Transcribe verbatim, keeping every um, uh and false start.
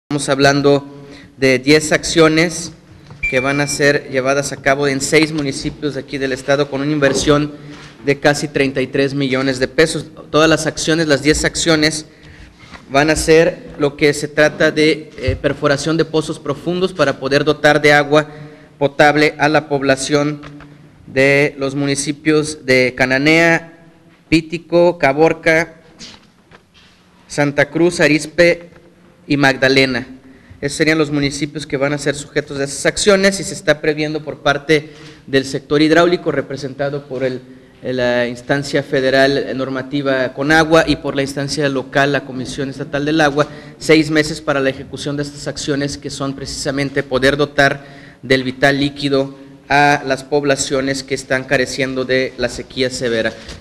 Estamos hablando de diez acciones que van a ser llevadas a cabo en seis municipios de aquí del estado con una inversión de casi treinta y tres millones de pesos. Todas las acciones, las diez acciones, van a ser lo que se trata de eh, perforación de pozos profundos para poder dotar de agua potable a la población de los municipios de Cananea, Pítico, Caborca, Santa Cruz, Arizpe y Magdalena. Esos serían los municipios que van a ser sujetos de esas acciones y se está previendo por parte del sector hidráulico representado por el, la instancia federal normativa Conagua y por la instancia local, la Comisión Estatal del Agua, seis meses para la ejecución de estas acciones que son precisamente poder dotar del vital líquido a las poblaciones que están careciendo de la sequía severa.